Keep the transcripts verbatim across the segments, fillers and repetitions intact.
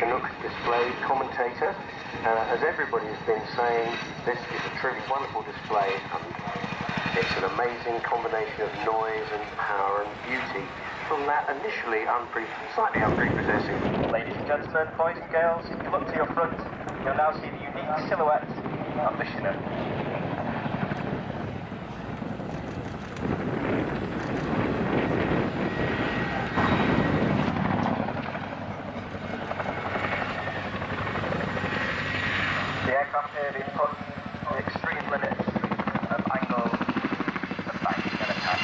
Chinook display commentator. Uh, as everybody has been saying, this is a truly wonderful display, and it's an amazing combination of noise and power and beauty from that initially unpre slightly unprepossessing. Ladies and gentlemen, boys and girls, if you look to your front, you'll now see the unique silhouette of the Chinook. The aircraft here being put to the extreme limits of angle, of bank and attack.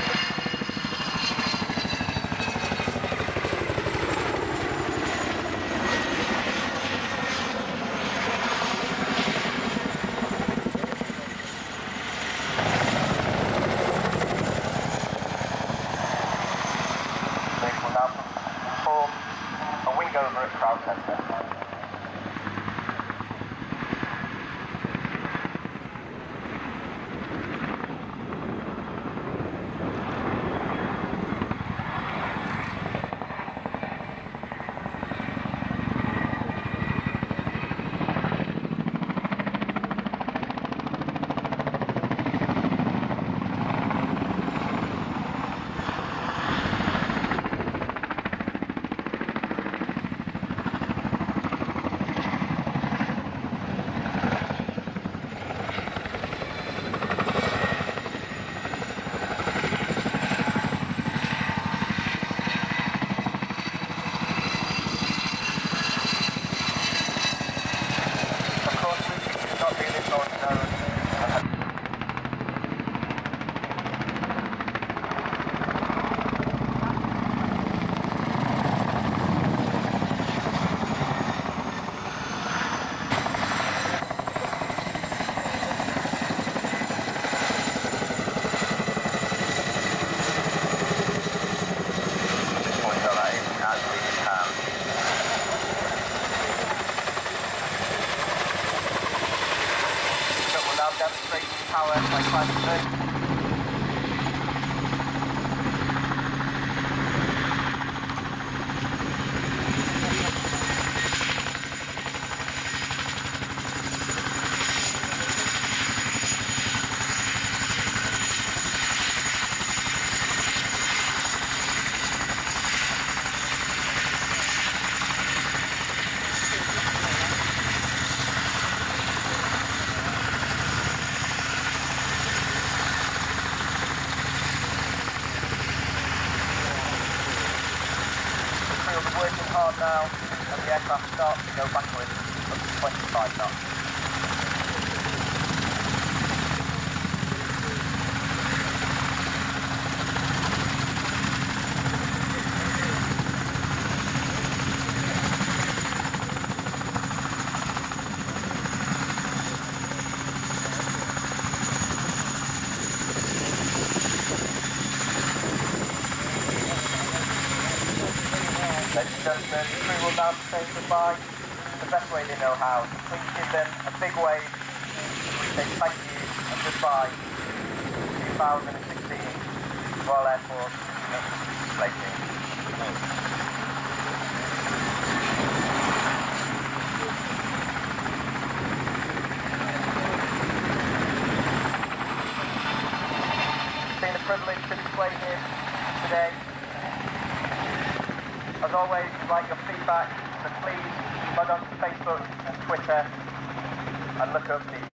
We will now perform a wing over at crowd centre. Demonstrating power by climbing through. Working hard now, and the aircraft starts to go backwards up to twenty-five knots. Ladies and gentlemen, the crew will now be saying goodbye the best way they know how. Please give them a big wave. We say thank you and goodbye to two thousand sixteen Royal Air Force display team. It's been a privilege to display here today. As always, we'd like your feedback, so please log on to Facebook and Twitter and look up the